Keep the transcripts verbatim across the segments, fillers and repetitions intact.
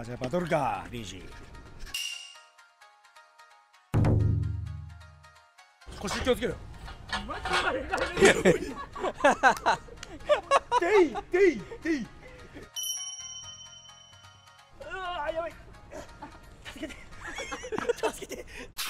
あじゃあバトルかリージ腰気をつけろ。デイデイデイ。うわやばい。助けて助けて。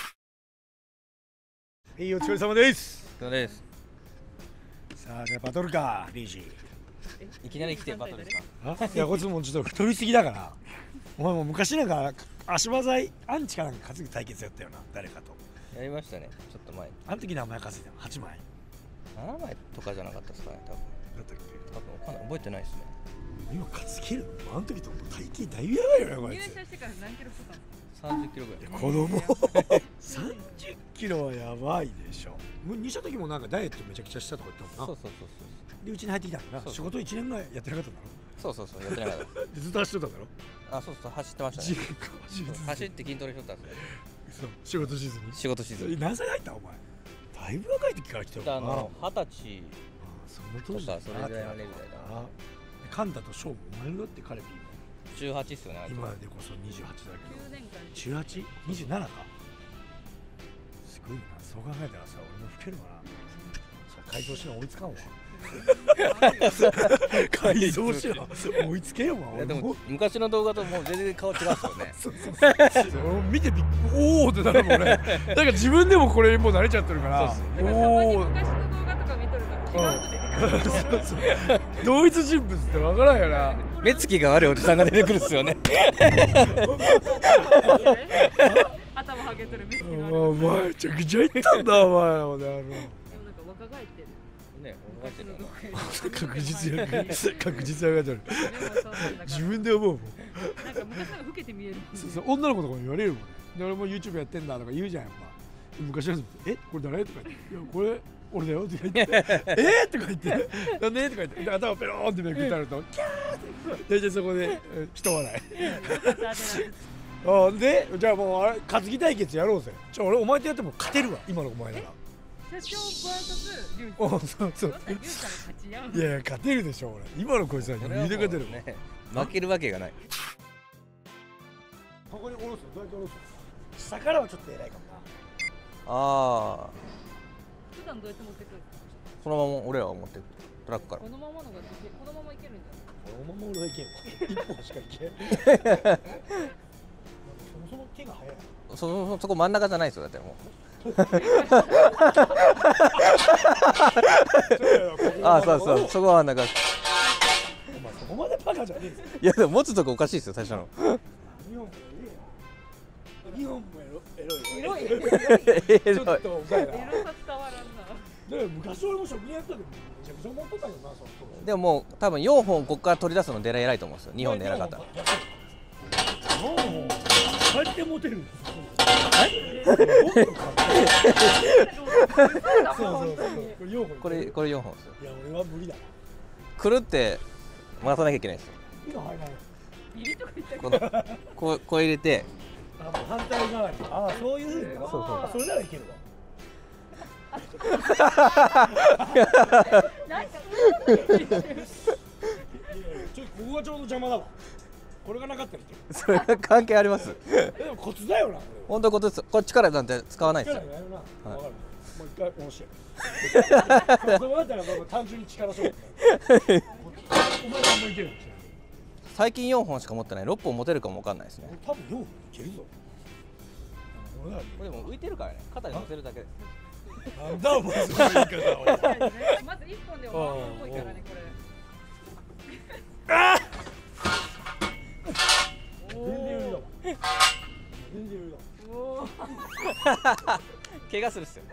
はい、お疲れ様です。 そうです。 さあじゃあバトルかリージいきなり来てバトルですか。 あいやこいつもうちょっと太りすぎだからお前も昔なんか足場材アンチかなんか担ぐ対決やったよな誰かと。 やりましたねちょっと前。 あの時何枚担いだのはちまいななまいとかじゃなかったですかね多分。 だったっけ。 多分わかんない覚えてないですね。 今担げるのあの時ともう体型だいぶやばいよねこいつ。 入社してから何キロ太ったの？ さんじゅっキロぐらい。 子供さんじゅっキロはやばいでしょ。もうにした時もなんかダイエットめちゃくちゃしたとか言ったもんな。 そうそうそうそうでうちに入ってきたんだな。仕事いちねんぐらいやってなかったんだろ。 そうそうそうやってなかったでずっと走っとったんだろ。 あそうそう走ってましたね。走って筋トレしとったんですね。 そう仕事しずに仕事しずに。 何歳入ったお前。だいぶ若い時から来てるあの二十歳その当時とかそれぐらいのレベルだな。 カンタとショウも同じだって彼もじゅうはちっすよね。 今でこそにじゅうはちだけどきゅうねんかんじゅうはち、にじゅうななかすごいな。そう考えたらさ俺も老けるわな。それ改造しな追いつかんわ。改造しな追いつけよわ。 いやでも昔の動画ともう全然顔違うんですよね。 そうそうそう見てびっくりおおってなるもんね。なんか自分でもこれもう慣れちゃってるからおお昔の動画とか見とるから違うと出てくる。 そうそう同一人物ってわからんよな。 目つきが悪いおじさんが出てくるっすよね。 頭ハゲとる目つきがある。 お前めちゃくちゃ言ったんだお前らもね。 でもなんか若返ってる。 ね覚えてるの。 確実や確実やがってる。自分で思うもん。 なんか昔のが老けて見える。 そうそう女の子とかも言われるもんね。で俺も YouTube やってんだとか言うじゃんやっぱ。昔の人えこれ誰とか言っていやこれ俺だよとか言ってえとか言ってなんでとか言って頭ペローンってめくったるとキャーって大体そこで人笑い。あでじゃあもうあれ担ぎ対決やろうぜ。じゃあ俺お前とやっても勝てるわ今のお前なら。 社長バーサスリュウおそうそう。 リュウさんの勝ちやん。 いやいや勝てるでしょ俺。今のこいつは余裕で勝てるもん。 ね負けるわけがない。 ここに下ろすのどうやって下ろすの。下からはちょっと偉いかもな。 ああ普段どうやって持ってくる？ このまま俺らは持ってくるトラックから。 このままのができこのままいけるんじゃない？ このまま俺はいけんわ。一本しかいけん。そもそも手が速い。 そそそこ真ん中じゃないですよだってもう。ああそうそうそこは真ん中。 お前そこまでバカじゃねえぞ。 いやでも持つとこおかしいですよ最初の。 日本もエロい。 エロい。 ちょっとおかいな。 エロさ伝わらんな。 だから昔俺も職人やった時めちゃくちゃ持っとったけどなその当でももう多分よんほんここから取り出すのでら偉いと思うんですよ。にほんで偉かったら。 よんほんこうやって持てるんですよ。そうそうそう。 これこれよんほんですよ。 いや俺は無理だ。 くるって回さなきゃいけないですよ。 今入らない。 入れとか言ったこのこうこう入れて。 あ反対側に。あそういうふうに。 そうそうそれならいけるわ。 なんかちょここがちょうど邪魔だわ。これがなかったらいける。 それが関係あります。 でもコツだよな。 本当ことです。こっちからなんて使わないですよ。 力やるな。わかる。もう一回押して。そうだったら僕単純に力勝負。お前何もいける。 最近よんほんしか持ってない。ろっぽん持てるかもわかんないですね。 多分よんほんいけるぞ。 これでも浮いてるからね。肩に乗せるだけで。 なんだお前その言い方は。 まず一本でもまあまあ重いからねこれ。 ああ。全然余裕だわ。全然余裕だ。 おお。 怪我するっすよ。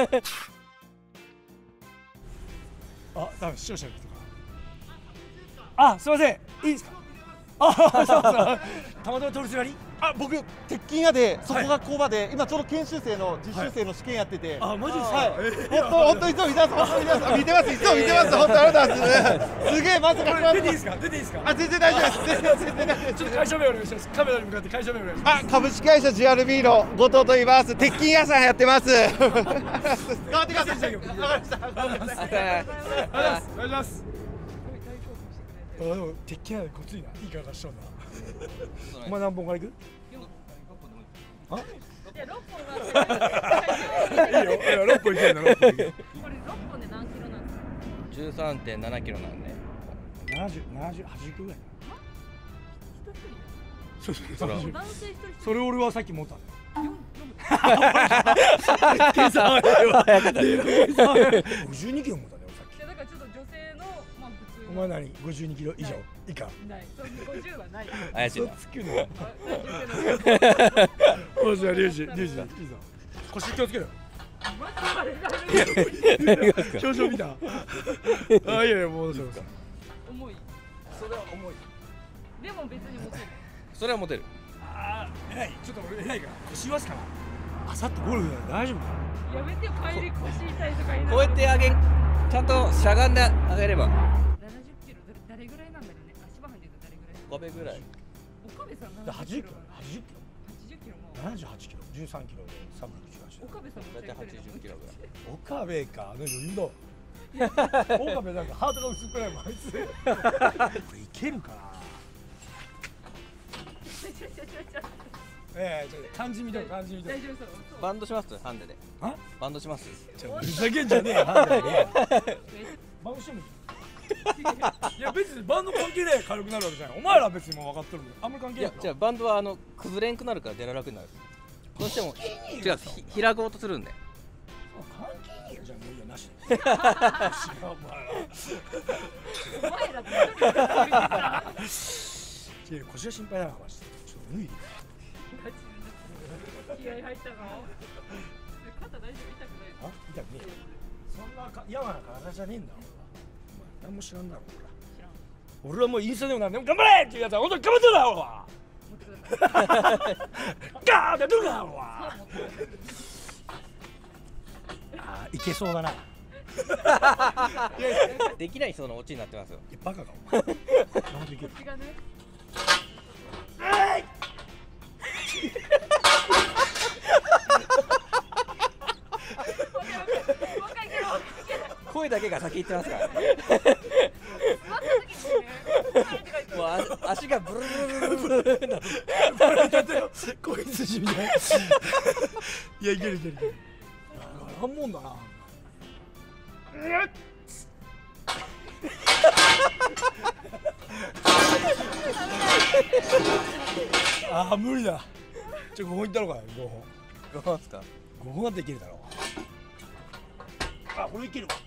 あ、多分視聴者の人かな。あ、すみません。いいですか。あ、そうそう。たまたま取りすがり。 あ、僕鉄筋屋でそこが工場で、今ちょうど研修生の実習生の試験やってて、 あ、マジですか。 はい。本当本当いつも見てます。本当に見てます。見てます。いつも見てます。本当ありがとうございます。すげえまさか。 出ていいですか。出ていいですか。 あ、全然大丈夫です。全然全然大丈夫です。 ちょっと会社名お願いします。カメラに向かって会社名お願いします。 あ、株式会社 ジーアールビー の後藤と言います。鉄筋屋さんやってます。頑張ってください。わかりました。 お願いします。あ、でも鉄筋なんでこついな。いい体しとんな。 お前何本からいく？あ？ いや、ろっぽんがいいよ、いやろっぽんいけんな、ろっぽんいけん。 これろっぽんで何キロなんですか？ じゅうさんてんななキロなんで。 ななじゅう、ななじゅう、はちじゅっキロぐらい。 一そうそうそう。 人男性一人。 それ俺はさっき持ったんだよ。 四四分。 ごじゅうにキロ持ったんだよ、さっき。 いやだからちょっと女性のまあ普通の。 お前何？ごじゅうにキロ以上以下。 ない。そうごじゅうはない。 怪しいな。 つくの。おじゃあリュウジ、リュウジ、いいぞ。腰気をつけろ。表情見た。あ、いやいやもうそうか。 重い。 それは重い。 でも別に持てる。 それは持てる。 ああ、偉い。ちょっと俺偉いから腰言わすから。あさってゴルフだよ、大丈夫かな。 やめてよ、帰り腰痛いとか言いなこうがら。 やってあげん、ちゃんとしゃがんであげれば。 ななじゅっキロ、誰ぐらいなんだろうね。足場入ってると誰ぐらい。 岡部ぐらい。 岡部さんはちじゅっキロ、はちじゅっキロ。 はちじゅっキロも。 ななじゅうはちキロ、じゅうさんキロでサブろくじゅうはち。 岡部さんもだいたいはちじゅっキロぐらい。 岡部か、あの余裕だ。岡部なんかハートが薄っぺらいもんあいつ。これいけるかな。ええ、ちょっと漢字見てる、漢字見てる。 大丈夫そう。 バンドしますハンデで。 あ？ バンドします。 ちょふざけんじゃねえよ、なんだよ。バンドしてもいい。いや別にバンド関係ねえ、軽くなるわけじゃない。お前らは別にもう分かってるんだよ。あんまり関係ない。 いや、じゃあバンドはあの崩れんくなるから出ら楽になる。どうしても違う、ひ開こうとするんで。 関係ねえよ、じゃあもういいよなし。違うお前ら。 お前らって一人でやってるから違う、腰が心配だな、マジで。ちょっと脱いで。 気合い入ったの。肩大丈夫、痛くない。 あ、痛くねえよ。そんなかやわな体じゃねえんだ、俺は。お前何も知らんだろ、俺は。 知らん。 俺はもうインスタでもなんでも頑張れっていうやつは本当に頑張ってるだろ、俺は。 持ってください。 ガーってやってるか、俺は。 さあ持ってください。 あー、いけそうだな。いできない人のオチになってますよ。 や、バカか、お前。なんでいける。 口がね。 声だけが先行ってますからね。もうあ足がブルブルブルブルブルなる。 こいつしみたい。いや、いけるいけるいける。なんもんだな。ああ、無理だ。ちょ、ごほんいったろか、ごほん。 ごほんですか。 ごほんだっていけるだろう。あ、俺いけるわ。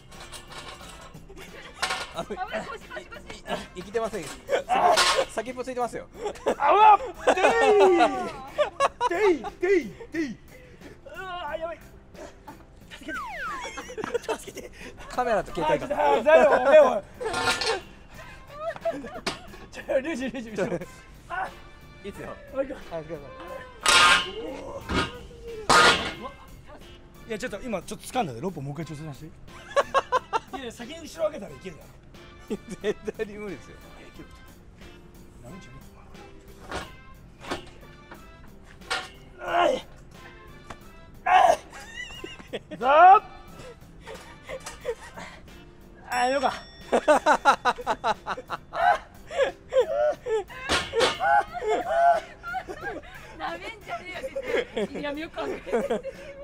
あの危ない、腰腰腰。 生きてません。先先っぽついてますよ。 あわっ。てい。てい、てい、てい。うわー、やばい。助けて。助けて。 カメラと携帯あ、 が。 だよ、おいおい。ちょ、リュウジ、リュウジ、後ろ。あ、 いいっすよ。 おい、行こはい、くださう。いや、ちょっと今ちょっと掴んだで、ロープもう一回挑戦させて。いや、先に後ろ開けたらいけるだろ。 い。絶対に無理ですよ。 いける。何ちゅうの。あい。あい。あ、よか。 なめんじゃねえよって。やめようか。なんかリュウジさんが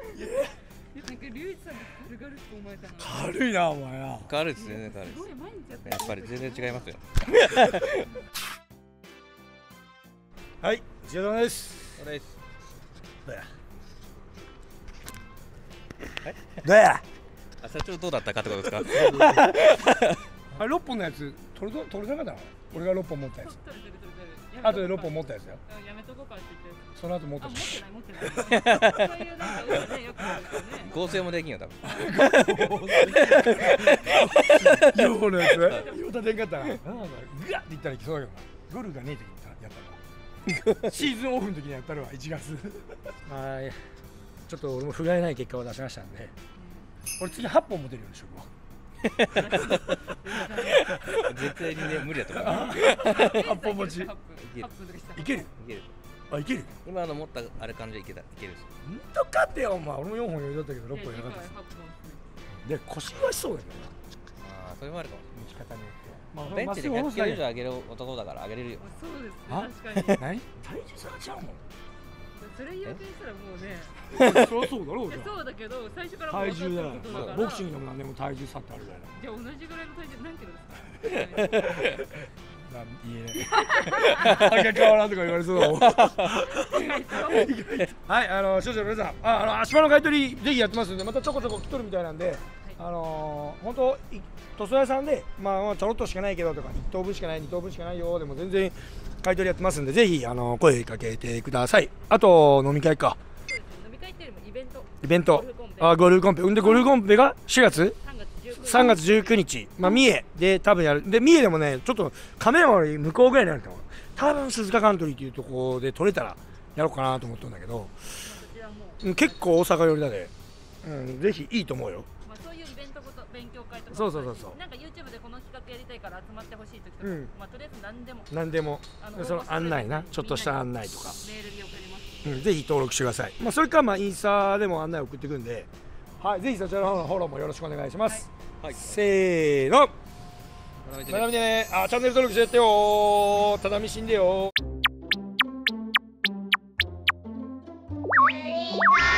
軽々しく思えたの。 軽いな、お前な。 軽いですね、軽いですすごい毎日やってやっぱり全然違いますよ。 はい、お疲れ様です。 これです。 どうや。どうや。 あ、社長どうだったかってことですか。 あれ六本のやつ取れた取れなかったの？俺が六本持ったやつ。 取れてる取れてる。 あとで六本持ったやつだよ。 やめとこうかって言って。 その後持ったあ、持し。 ってない持ってない。そういうなんか嘘ね、よくあるよね。 合成もできんよ、多分。 ようのやつ。ようたでんかったら、なんだグワッていったらいきそうだけどな。ゴルフがねえ時にやったの。シーズンオフの時にやったのはいちがつ。はい。ちょっと俺も不甲斐ない結果を出しましたんで。俺次はっぽん持てるようにしよう。 絶対にね、無理だと思う。 はっぽん持ち。いはっぷんとかした。 ける。 いける。 あ、いける。 今の持ったあれ感じでいけた、いけるし。 ほんとかってよ、お前。俺もよんほん余裕だったけどろっぽんやらなかった。で、腰はしそうだけどな。 ああ、それもあるかもしれない。 ち方によってまあベンチでひゃくキロ以上上げる男だから上げれるよ。 そうですねあ確かに何体重差がちゃうもんそれ言うてしたらもうねそりゃそうだろうじゃんそうだけど最初から体重だよ分かってることだからボクシングでも何でも体重差ってあるじゃないじゃあ同じぐらいの体重何キロですかなん言えない。変わらんとか言われそうだもん。はい、あの、少々皆さん、あ、あの、足場の買い取り、ぜひやってますんで、またちょこちょこ来とるみたいなんで。あのー、本当、塗装屋さんで、まあ、まあちょろっとしかないけどとか、一等分しかない、二等分しかないよ、でも全然。買い取りやってますんで、ぜひ、あの、声かけてください。あと、飲み会か。 そうですね飲み会っていうよりもイベントイベントゴルフコンペ。 あ、ゴルフコンペ、んで、ゴルフコンペがしがつ。 さんがつじゅうくにちさんがつじゅうくにち、まあ、三重で多分やる。で、三重でもね、ちょっとカメラより向こうぐらいになると思う。多分鈴鹿カントリーっていうところで撮れたらやろうかなと思ったんだけど、 そちらもうん結構大阪寄りだで、うん、ぜひいいと思うよ。 まあそういうイベントごと勉強会とかそうそうそうそうなんか YouTube でこの企画やりたいから集まってほしい時とか、 うんまあとりあえず何でも何でもあのその案内な、ちょっとした案内とか、 メールに送ります。 うん、ぜひ登録してください。まあ、それかまあインスタでも案内送ってくんで、はい、ぜひそちらの方のフォローもよろしくお願いします。 はい。 せーの。 学べてる学びでね、あ、チャンネル登録してやってよ。ただみしんでよ。 ありがとう。